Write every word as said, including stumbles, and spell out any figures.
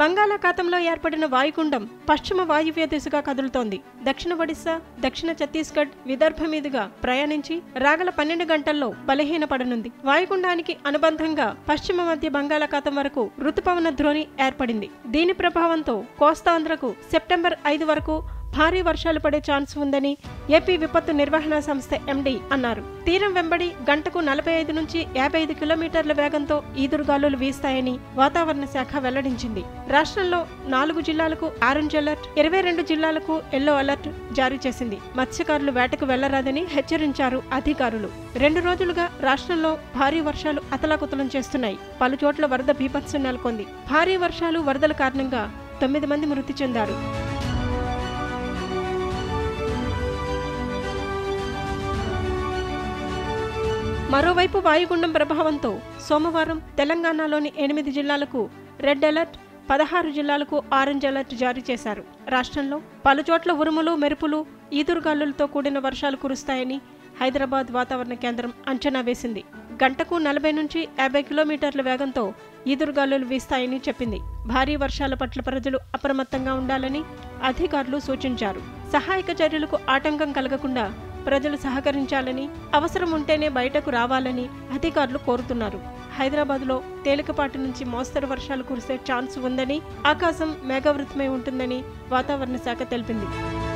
బంగాళాఖాతంలో ఏర్పడిన వాయుగుండం పశ్చిమ వాయువ్య దిశగా కదులుతోంది. దక్షిణ ఒడిశా, దక్షిణ ఛత్తీస్గఢ్, విదర్భ మీదుగా ప్రయాణించి రాగల పన్నెండు గంటల్లో బలహీనపడనుంది. వాయుగుండానికి అనుబంధంగా పశ్చిమ మధ్య బంగాళాఖాతం వరకు రుతుపవన ద్రోణి ఏర్పడింది. దీని ప్రభావంతో కోస్తాంధ్రకు సెప్టెంబర్ ఐదు వరకు భారీ వర్షాలు పడే ఛాన్స్ ఉందని ఏపీ విపత్తు నిర్వహణ సంస్థ ఎండీ అన్నారు. తీరం వెంబడి గంటకు నలభై ఐదు నుంచి యాభై ఐదు కిలోమీటర్ల వేగంతో ఈదురుగాలులు వీస్తాయని వాతావరణ శాఖ వెల్లడించింది. రాష్ట్రంలో నాలుగు జిల్లాలకు ఆరెంజ్ అలర్ట్, ఇరవై రెండు జిల్లాలకు ఎల్లో అలర్ట్ జారీ చేసింది. మత్స్యకారులు వేటకు వెళ్లరాదని హెచ్చరించారు అధికారులు. రెండు రోజులుగా రాష్ట్రంలో భారీ వర్షాలు అతలాకుతలం చేస్తున్నాయి. పలు చోట్ల వరద బీభత్సం నెలకొంది. భారీ వర్షాలు, వరదల కారణంగా తొమ్మిది మంది మృతి చెందారు. మరోవైపు వాయుగుండం ప్రభావంతో సోమవారం తెలంగాణలోని ఎనిమిది జిల్లాలకు రెడ్ అలర్ట్, పదహారు జిల్లాలకు ఆరెంజ్ అలర్ట్ జారీ చేశారు. రాష్ట్రంలో పలుచోట్ల ఉరుములు, మెరుపులు, ఈదురుగాలులతో కూడిన వర్షాలు కురుస్తాయని హైదరాబాద్ వాతావరణ కేంద్రం అంచనా వేసింది. గంటకు నలభై నుంచి యాభై కిలోమీటర్ల వేగంతో ఈదురుగాలులు వీస్తాయని చెప్పింది. భారీ వర్షాల పట్ల ప్రజలు అప్రమత్తంగా ఉండాలని అధికారులు సూచించారు. సహాయక చర్యలకు ఆటంకం కలగకుండా ప్రజలు సహకరించాలని, అవసరం ఉంటేనే బయటకు రావాలని అధికారులు కోరుతున్నారు. హైదరాబాద్లో తేలికపాటి నుంచి మోస్తరు వర్షాలు కురిసే ఛాన్స్ ఉందని, ఆకాశం మేఘావృతమై ఉంటుందని వాతావరణ శాఖ తెలిపింది.